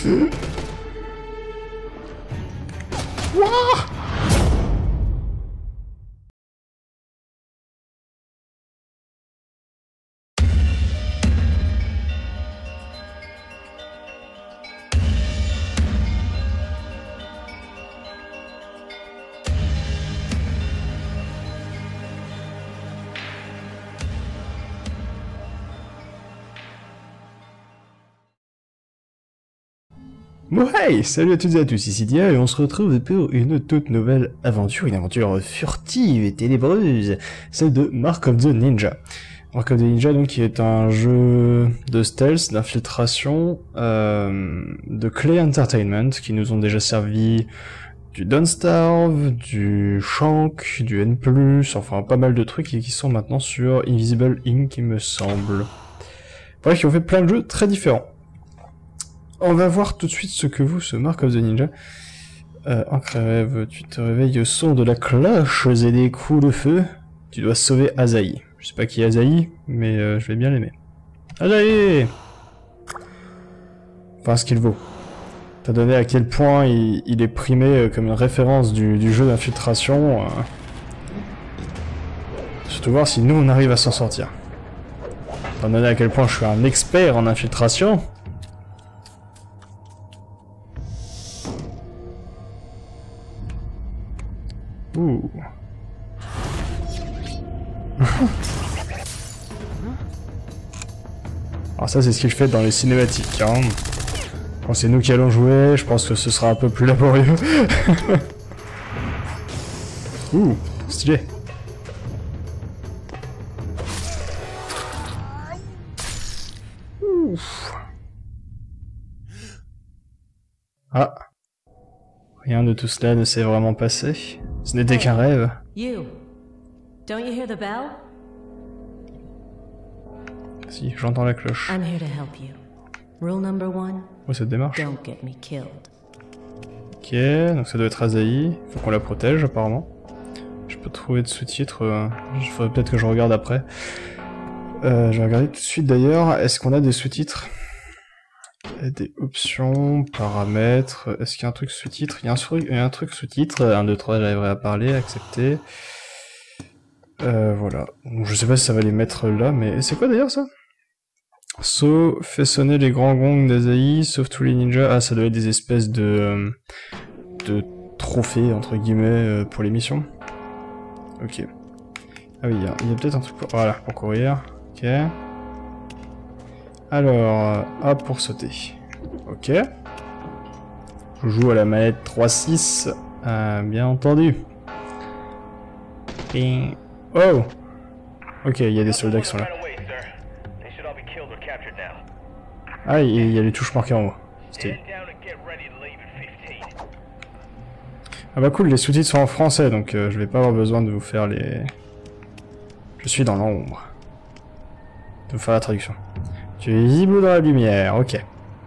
Wouah. Bon hey, salut à toutes et à tous, ici Dia et on se retrouve pour une toute nouvelle aventure, une aventure furtive et ténébreuse, celle de Mark of the Ninja. Mark of the Ninja donc qui est un jeu de stealth, d'infiltration de Clay Entertainment qui nous ont déjà servi du Don't Starve, du Shank, du N+, enfin pas mal de trucs et qui sont maintenant sur Invisible Inc il me semble. Bref, qui ont fait plein de jeux très différents. On va voir tout de suite ce que vaut ce Mark of the Ninja. Encre rêve, tu te réveilles au son de la cloche et des coups de feu. Tu dois sauver Asahi. Je sais pas qui est Asahi, mais je vais bien l'aimer. Asahi! Enfin, ce qu'il vaut. T'as donné à quel point il est primé comme une référence du jeu d'infiltration. Surtout voir si nous on arrive à s'en sortir. T'as donné à quel point je suis un expert en infiltration. Ouh. Alors ça c'est ce qu'il fait dans les cinématiques, hein. Quand c'est nous qui allons jouer, je pense que ce sera un peu plus laborieux. Ouh, stylé. Ouf. Ah. Rien de tout cela ne s'est vraiment passé. Ce n'était qu'un rêve. You. Don't you hear the bell? Si, j'entends la cloche. I'm here to help you. Rule number 1. Oh, cette démarche. Don't get me killed. Ok, donc ça doit être Asahi. Faut qu'on la protège, apparemment. Je peux trouver de sous-titres. Il faudrait peut-être que je regarde après. Je vais regarder tout de suite d'ailleurs. Est-ce qu'on a des sous-titres? Des options, paramètres, est-ce qu'il y a un truc sous-titre? Il y a un truc sous-titre, 1, 2, 3, j'arriverai à parler, accepter. Voilà. Donc, je sais pas si ça va les mettre là, mais c'est quoi d'ailleurs ça? Fait sonner les grands gongs d'Asahi, sauve tous les ninjas. Ah, ça doit être des espèces de trophées, entre guillemets, pour les missions. Ok. Ah oui, il y a peut-être un truc pour... Voilà, pour courir. Ok. Alors, A pour sauter. Ok. Je joue à la manette 3.6. Bien entendu. Bing. Oh! Ok, il y a des soldats qui sont là. Ah, il y a les touches marquées en haut. Ah bah cool, les sous-titres sont en français, donc je vais pas avoir besoin de vous faire les... Je suis dans l'ombre. De vous faire la traduction. Tu es visible dans la lumière, ok.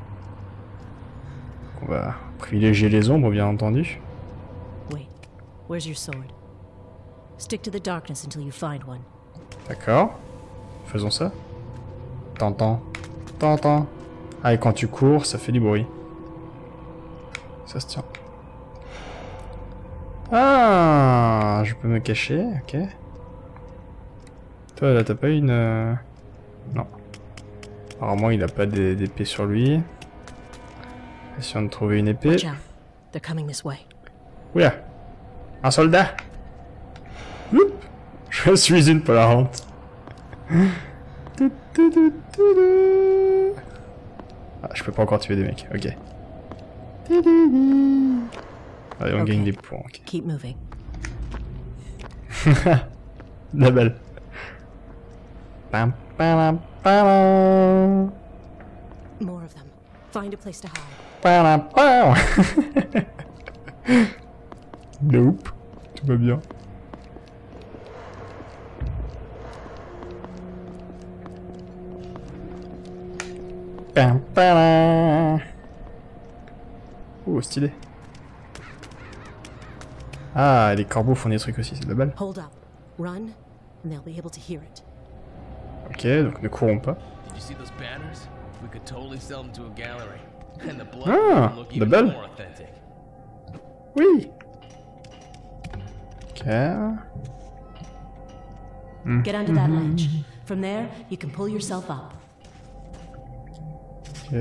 On va privilégier les ombres, bien entendu. Wait, where's your sword? Stick to the darkness until you find one. D'accord. Faisons ça. T'entends. T'entends. Ah, et quand tu cours, ça fait du bruit. Ça se tient. Ah, je peux me cacher, ok. Toi, là, t'as pas une... Non. Apparemment, il a pas d'épée sur lui. Essayons de trouver une épée. Oula! Un soldat! Oups. Je suis une polarante. Ah, je peux pas encore tuer des mecs, ok. Allez, on gagne des points, ok. Keep moving. La balle. Pam, pam, pam. More of them. Find a place to hide. Pam, pam. Nope. Tout va bien. Pam, pam. Oh, stylé. Ah, les corbeaux font des trucs aussi, c'est de la balle. Hold up. Run, and they'll be able to hear it. Ok, donc ne courons pas. Ah, la balle. Oui. Ok. Get under that ledge. From there, you can pull yourself up. Ok.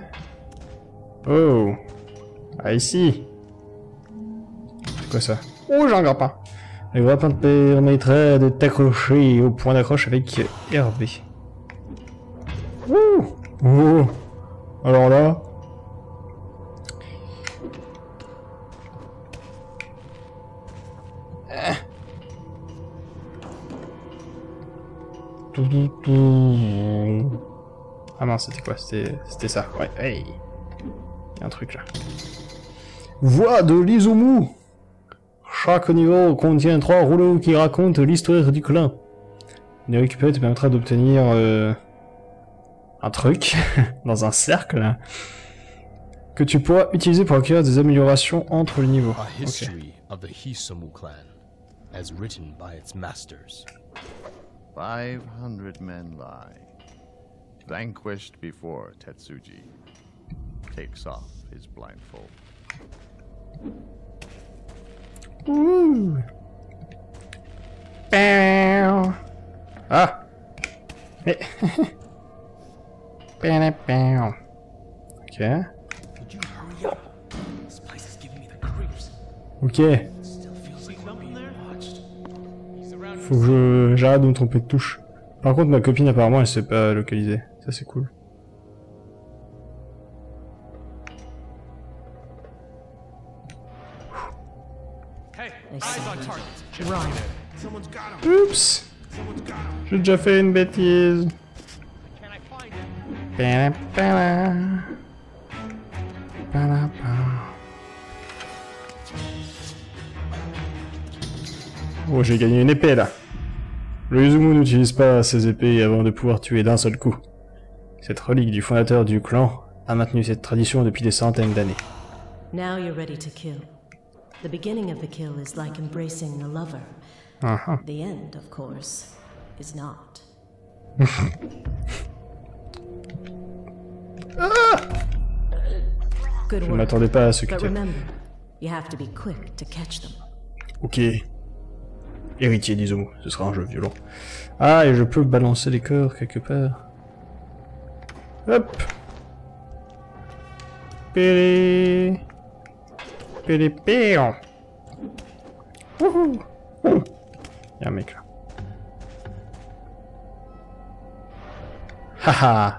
Oh. Ah, ici. C'est quoi ça? Oh, j'ai un grappin. Le grappin te permettrait de t'accrocher au point d'accroche avec RB. Ouh. Oh. Alors là... Ah non, c'était quoi? C'était ça. Ouais, hey. Il y a un truc là. Voix de l'Izumu. Chaque niveau contient 3 rouleaux qui racontent l'histoire du clan. Les récupérer te permettra d'obtenir un truc dans un cercle que tu pourras utiliser pour acquérir des améliorations entre les niveaux. A history of the Hisamu clan, as written by its masters. 500 men lie, vanquished before Tetsuji takes off his blindfold. Ouh. Ah. Mais... Ok. Ok. Faut que j'arrête de me tromper de touche. Par contre, ma copine, apparemment, elle sait pas localiser. Ça, c'est cool. Oups. J'ai déjà fait une bêtise. Oh, j'ai gagné une épée là. Le Izumu n'utilise pas ses épées avant de pouvoir tuer d'un seul coup. Cette relique du fondateur du clan a maintenu cette tradition depuis des centaines d'années. Now you're ready to kill. The beginning of the kill is like embracing a lover. The end, of course, is not. Good Je ne work. m'attendais pas à ce que But tu... remember, you have to be quick to catch them. Ok. Héritier d'Izumu, ce sera un jeu violent. Ah, et je peux balancer les corps quelque part. Hop. Péré. Péré péon. Wouhou. Y'a un mec là. Haha.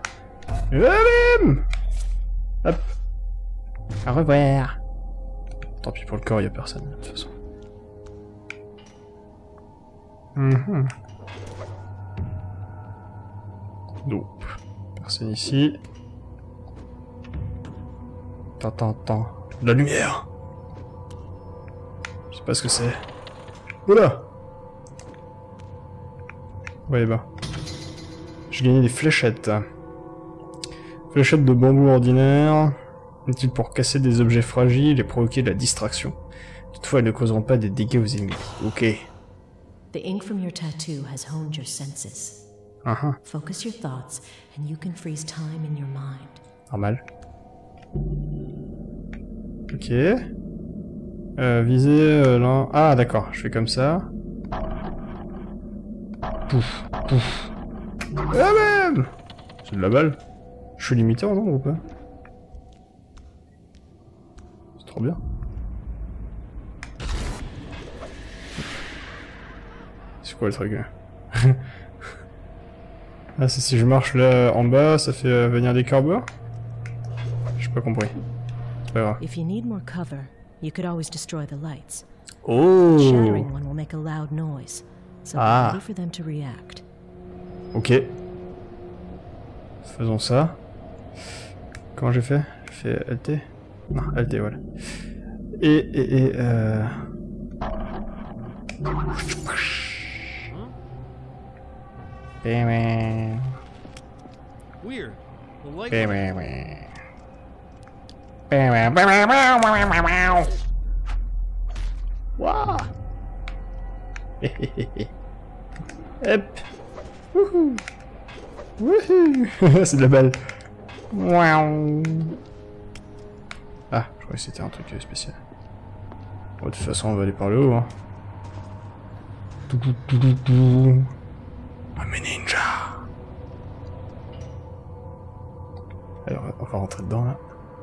Hop. Au revoir. Tant pis pour le corps, y'a personne de toute façon. Nope. Personne ici. Attends. De la lumière. Je sais pas ce que c'est. Oula. Ouais, bah. J'ai gagné des fléchettes. Fléchettes de bambou ordinaire. Utiles pour casser des objets fragiles et provoquer de la distraction. Toutefois, elles ne causeront pas des dégâts aux ennemis. Ok. The ink from your tattoo has honed your senses. Focus your thoughts, and you can freeze time in your mind. Normal. Ok. Viser là. Ah, d'accord. Je fais comme ça. Pouf, pouf. Ah, même. C'est de la balle. Je suis limité en nombre ou pas? C'est trop bien. C'est quoi le truc là? Ah, c'est si je marche là en bas, ça fait venir des corbeaux? J'ai pas compris. C'est pas grave. If you need more cover, you could always destroy the lights. Oh! Shattering one will make a loud noise, so be Ah. ready for them to react. Ok. Faisons ça. Comment j'ai fait? J'ai fait LT? Non, LT, voilà. Et Weird. The light Wouah. Hop. Wouhou. Wouhou. C'est de la balle. Waouh. crois que c'était un truc spécial. Bon, de toute façon, on va aller par le haut. Hein. I'm a ninja. Alors, on va rentrer dedans là.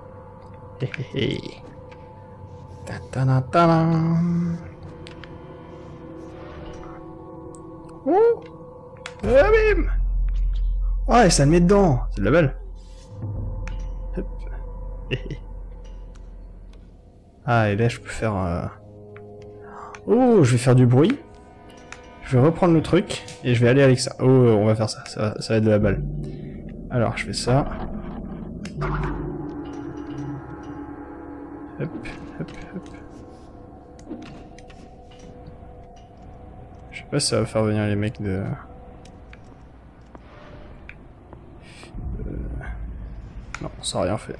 Oh, bim. Oh, et ça le met dedans. C'est de la balle. Hop. Ah, et là, je peux faire... Oh, je vais faire du bruit. Je vais reprendre le truc, et je vais aller avec ça. Oh, on va faire ça. Ça va être de la balle. Alors, je fais ça. Hop, hop, hop. Je sais pas si ça va faire venir les mecs de... Non, ça n'a rien fait.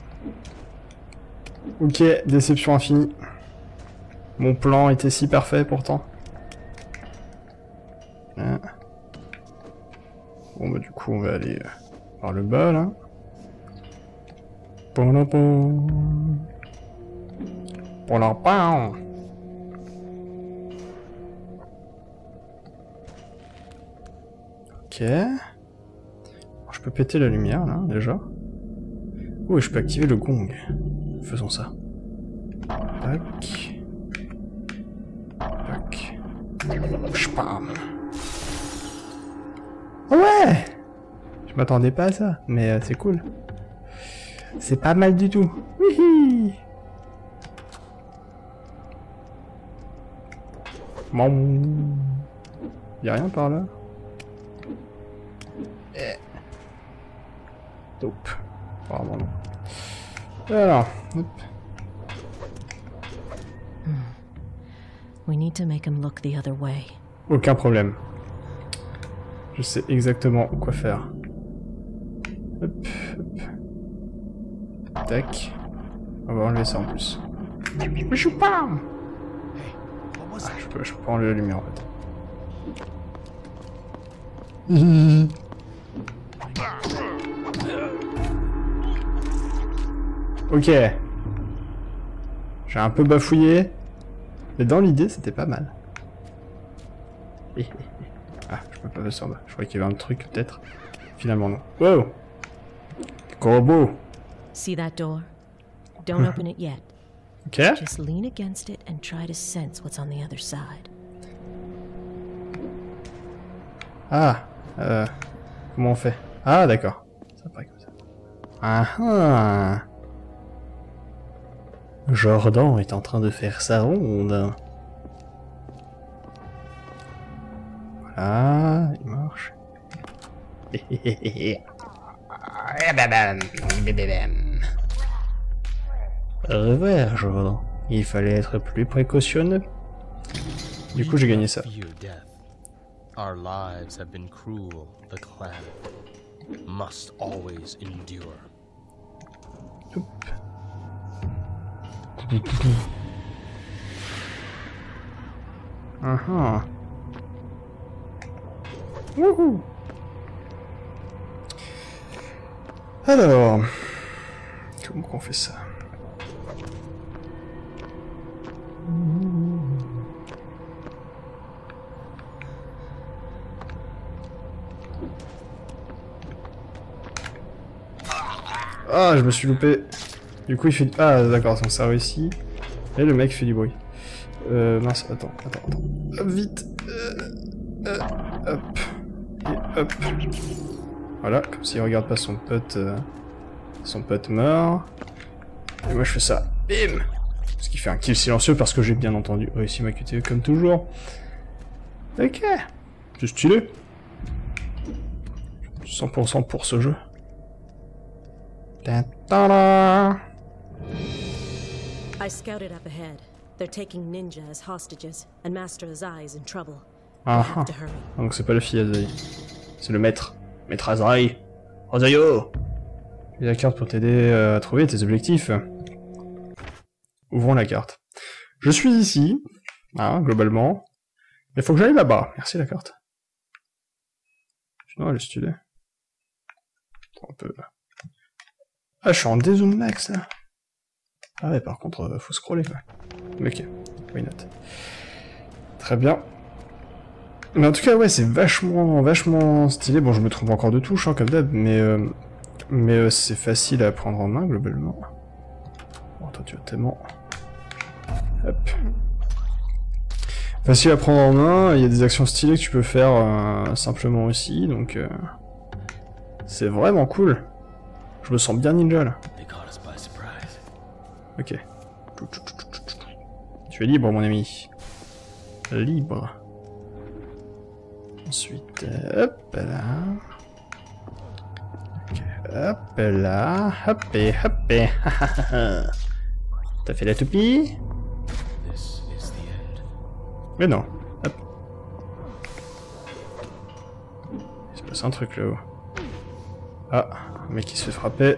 Ok, déception infinie. Mon plan était si parfait pourtant. Hein. Bon bah du coup on va aller par le bas là. Pour la pain. Ok. Je peux péter la lumière là déjà. Oh et je peux activer le gong. Faisons ça. Tac. Tac. Spam. Oh ouais. Je m'attendais pas à ça, mais c'est cool. C'est pas mal du tout. Hihi. Bon. Y'a rien par là. Top. Apparemment non. Alors, hop. We need to make him look the other way. Aucun problème. Je sais exactement quoi faire. Hop, hop. Tac. On va enlever ça en plus. Mais je pas. Ah, je peux enlever la lumière en fait. Ok. J'ai un peu bafouillé. Mais dans l'idée, c'était pas mal. Ah, je peux pas passer en bas. Je croyais qu'il y avait un truc, peut-être. Finalement, non. Wow! Corbeau! See that door? Don't open it yet. Ok. Just lean against it and try to sense what's on the other side. Ah, comment on fait? Ah, d'accord. Ça paraît comme ça. Ah ah! Jordan est en train de faire sa ronde. Voilà, il marche. Au revoir, Jordan. Il fallait être plus précautionneux. Du coup, j'ai gagné ça. Fear death. Our lives have been cruel. The clan must always endure. Wouhou. Alors, comment on fait ça? Ah, je me suis loupé. Du coup, il fait... Ah, d'accord, donc ça réussit. Et le mec fait du bruit. Mince, attends. Hop, vite. Hop. Et hop. Voilà, comme s'il regarde pas son pote mort. Et moi, je fais ça. Bim! Ce qui fait un kill silencieux parce que j'ai bien entendu réussi ma QTE comme toujours. Ok. C'est stylé. 100% pour ce jeu. Ta-ta-da. I scouted up ahead. They're taking Ninja as hostages, and Master Azai is in trouble. Ah, I have to hurry. donc c'est pas la fille Azai. C'est le maître. Maître Azai. Azayo! J'ai la carte pour t'aider à trouver tes objectifs. Ouvrons la carte. Je suis ici, hein, globalement. Mais faut que j'aille là-bas. Merci la carte. Sinon elle est stylée. Un peu... Ah, je suis en dézoom max là. Ah ouais, par contre, faut scroller, quoi. Ok, why not. Très bien. Mais en tout cas, ouais, c'est vachement stylé. Bon, je me trompe encore de touche, hein, comme d'hab, mais c'est facile à prendre en main, globalement. Bon, toi, tu vas tellement... Hop. Facile à prendre en main, il y a des actions stylées que tu peux faire simplement aussi, donc... c'est vraiment cool. Je me sens bien ninja, là. Ok. Tu es libre, mon ami. Libre. Ensuite, hop là. Ok, hop là. Hop et hop et. T'as fait la toupie? Mais non. Hop. Il se passe un truc là-haut. Ah, un mec qui se fait frapper.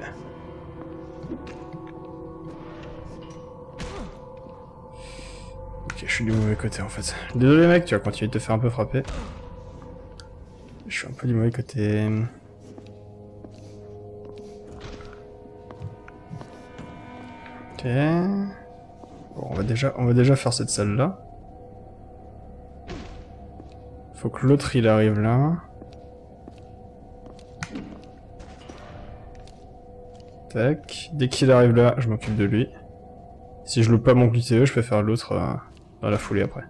Ok, je suis du mauvais côté en fait. Désolé mec, tu vas continuer de te faire un peu frapper. Je suis un peu du mauvais côté. Ok. Bon, on va déjà faire cette salle là. Faut que l'autre il arrive là. Tac. Dès qu'il arrive là, je m'occupe de lui. Si je loupe pas mon QTE, je peux faire l'autre dans la foulée après.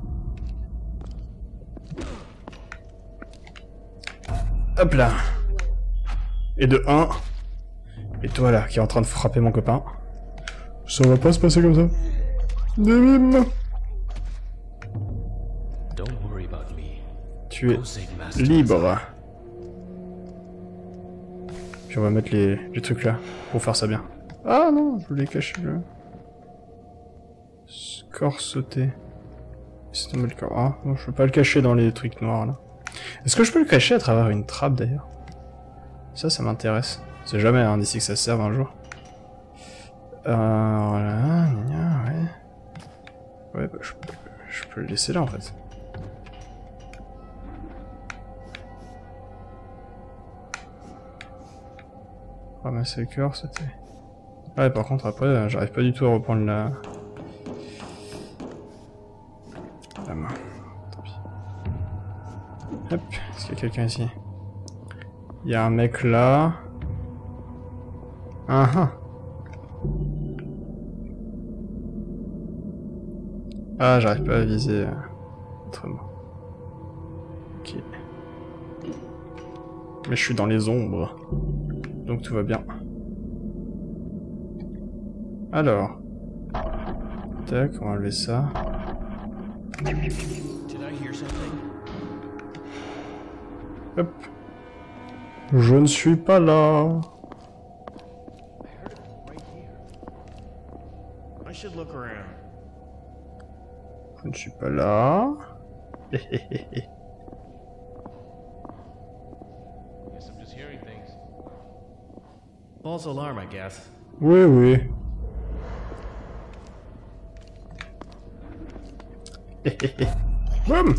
Hop là. Et de 1. Et toi là, qui est en train de frapper mon copain. Ça va pas se passer comme ça. Bim. Tu es libre. Puis on va mettre les trucs là, pour faire ça bien. Ah non, je voulais cacher le... Score sauté. C'est tombé le corps. Ah, non, je peux pas le cacher dans les trucs noirs là. Est-ce que je peux le cacher à travers une trappe d'ailleurs? Ça m'intéresse. C'est jamais hein, d'ici que ça serve un jour. Voilà, ouais. Ouais, bah, je peux le laisser là en fait. Ramasser le cœur, c'était... Ouais, par contre, après, j'arrive pas du tout à reprendre la main. Tant pis. Hop, est-ce qu'il y a quelqu'un ici? Il y a un mec là. Ah ah. Ah, j'arrive pas à viser autrement. Ok. Mais je suis dans les ombres. Donc tout va bien. Alors. Tac, on va enlever ça. Hop. Je ne suis pas là. Je ne suis pas là. False alarm, I guess. Oui, oui. Boum.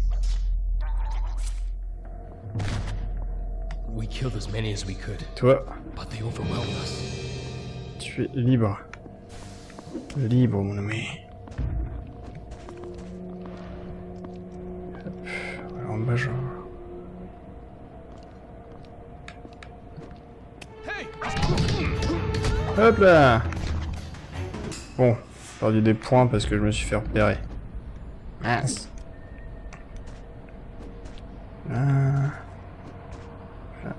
We killed as many as we could, Toi, but they overwhelmed us. tu es libre. Libre, mon ami. Hop. Voilà, en bas, genre. Hop là. Bon, j'ai perdu des points parce que je me suis fait repérer. Mince. Là. Là.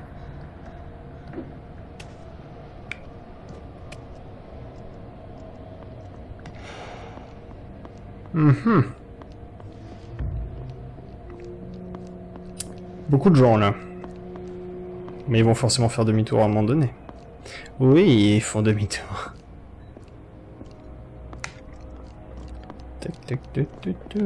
Beaucoup de gens là. Mais ils vont forcément faire demi-tour à un moment donné. Oui, ils font demi-tour. Tac, tac, tac, tac, tac.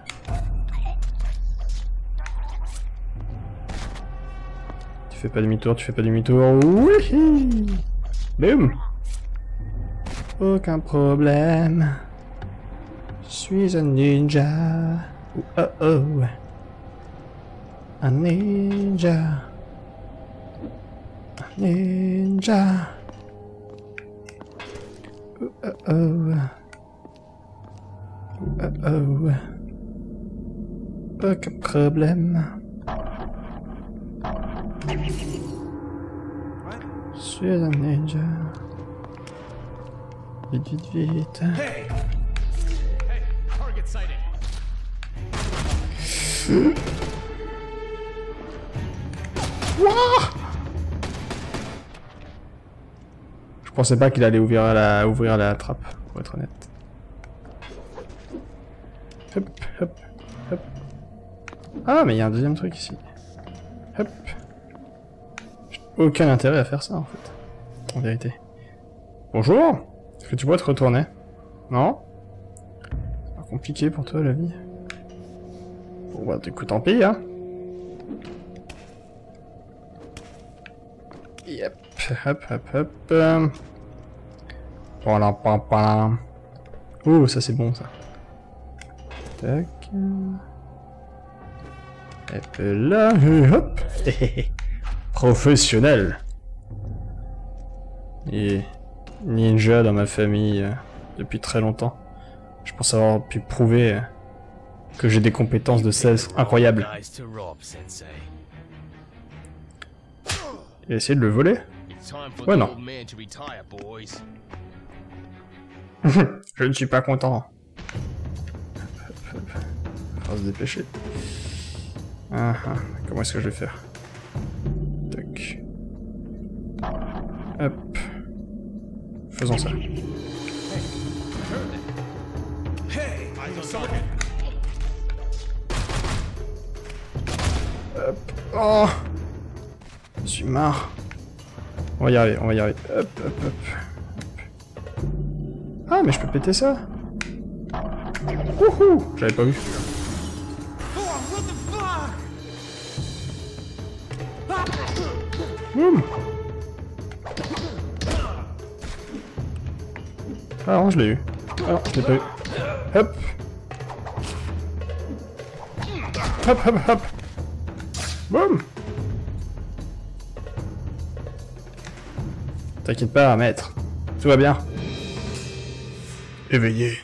Tu fais pas demi-tour, tu fais pas demi-tour. Oui. Boum. Aucun problème. Je suis un ninja. Oh oh. Un ninja. Un ninja. oh. Aucun problème. Je suis un ninja. Vite, vite, vite. Hey! Hey, target sighting. Je pensais pas qu'il allait ouvrir la trappe, pour être honnête. Hop, hop, hop. Ah, mais il y a un deuxième truc ici. Hop. J'ai aucun intérêt à faire ça, en fait. En vérité. Bonjour. Est-ce que tu pourrais te retourner? Non? C'est pas compliqué pour toi, la vie. Bon, bah, du coup, tant pis, hein. Yep. Hop, hop, hop. Voilà, papa. Oh, ça, c'est bon, ça. Tac. Et puis là, hop. Professionnel. Et ninja dans ma famille depuis très longtemps. Je pense avoir pu prouver que j'ai des compétences de stealth incroyables. Et essayer de le voler? Ouais, non. Je ne suis pas content. On va se dépêcher. Ah, ah. Comment est-ce que je vais faire? Tac. Hop. Faisons ça. Hop. Oh! Je suis marre. On va y arriver, on va y arriver. Hop, hop, hop. Ah, mais je peux péter ça. Wouhou! J'avais pas vu. Boum! Ah non, je l'ai eu. Ah non, je l'ai pas eu. Hop! Hop, hop, hop! Boum! T'inquiète pas, maître. Tout va bien. Éveillé.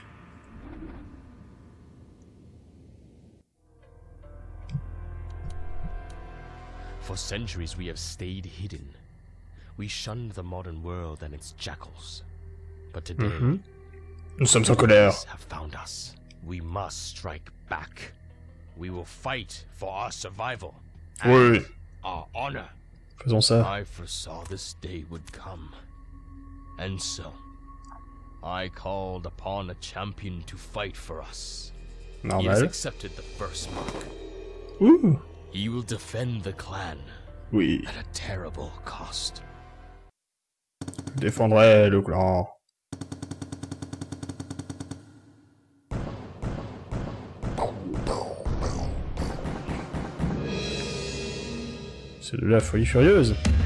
For centuries we have stayed hidden. We shunned the modern world and its jackals. But today, Nous sommes en colère. have found us. We must strike back. We will fight for our survival. Oui. Our honor. Faisons ça. I foresaw this day would come. And so, I called upon a champion to fight for us. He has Normal. accepted the first mark. Ouh. He will defend the clan Oui. at a terrible cost. Je défendrai le clan. C'est de la folie furieuse.